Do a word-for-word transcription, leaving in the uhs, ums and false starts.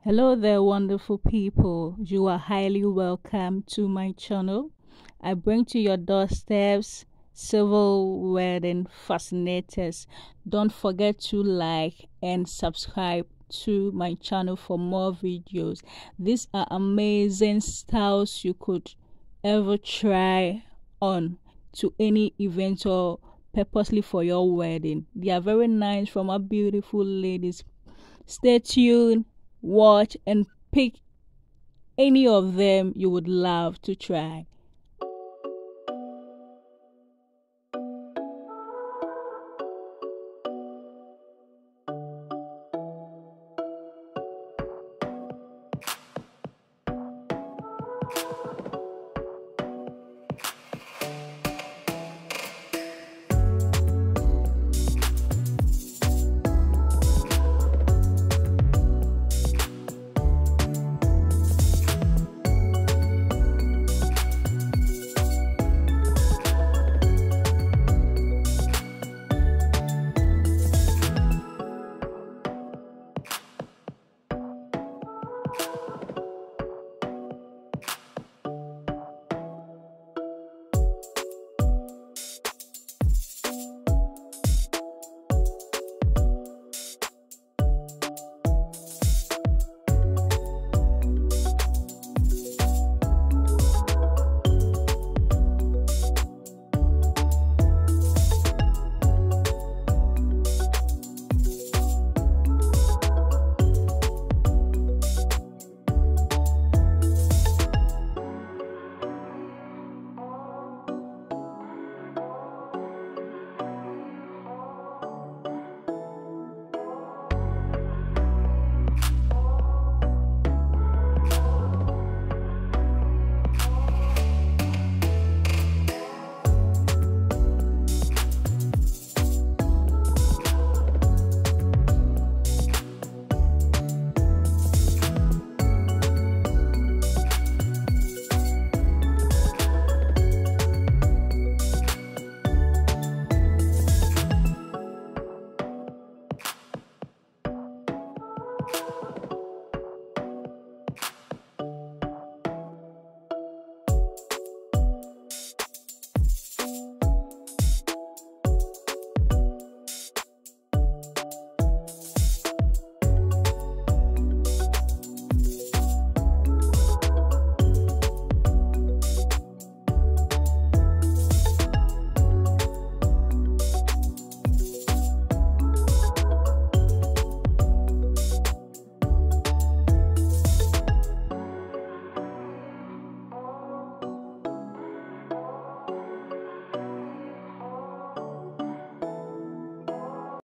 Hello there, wonderful people. You are highly welcome to my channel. I bring to your doorsteps civil wedding fascinators. Don't forget to like and subscribe to my channel for more videos. These are amazing styles you could ever try on to any event or purposely for your wedding. They are very nice from our beautiful ladies. Stay tuned, watch and pick any of them you would love to try.